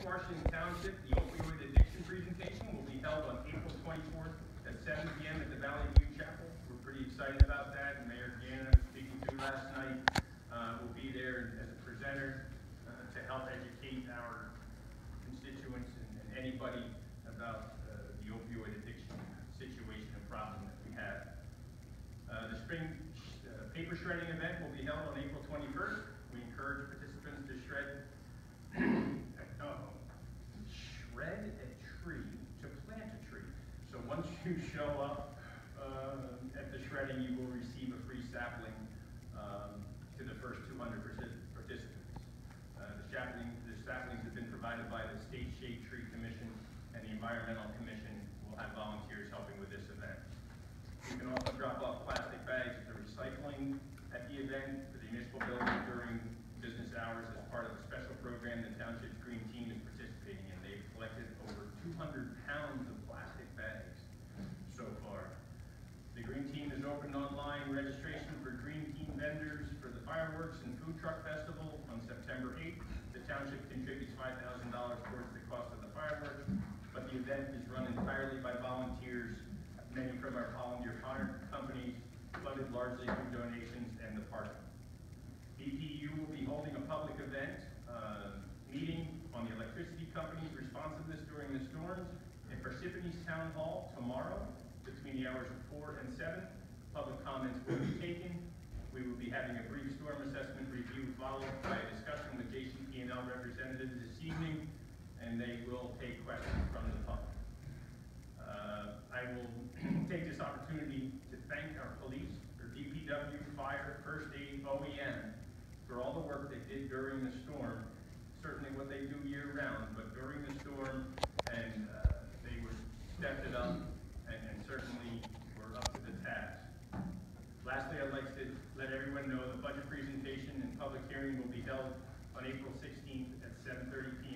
Washington Township, the opioid addiction presentation will be held on April 24th at 7 p.m. at the Valley View Chapel. We're pretty excited about that. Mayor Ganna, speaking to last night, will be there as a presenter to help educate our constituents and anybody about the opioid addiction situation and problem that we have. The spring paper shredding event will be held on April 21st. We encourage participants to shred a tree, to plant a tree. So once you show up at the shredding, you will receive a free sapling to the first 200 participants. The saplings have been provided by the State Shade Tree Commission, and the Environmental Commission will have volunteers helping with this event. You can also drop off plastic bags at the recycling at the event for the municipal building during business hours as part of a special program the Township's Green Team is participating in. They've collected over 200 pounds of plastic bags so far. The Green Team has opened online registration for Green Team vendors for the fireworks and food truck festival on September 8th. The Township contributes $5,000 towards the cost of the fireworks, but the event is run entirely by volunteers, many from our volunteer fire companies, funded largely through donations and the parking. BPU will be holding a public event meeting on the electricity company's responsiveness during the storms in Parsippany's Town Hall tomorrow between the hours of 4 and 7. Public comments will be taken. We will be having a brief storm assessment review followed by a discussion with JCP&L representatives this evening, and they will take questions from the public. I will take this opportunity to thank our police, our DPW, fire, first aid, OEM, for all the work they did during the storm. Certainly what they do year round, but during the storm, and they stepped it up and certainly were up to the task. Lastly, I'd like to let everyone know the budget presentation and public hearing will be held on April 16th at 7:30 p.m.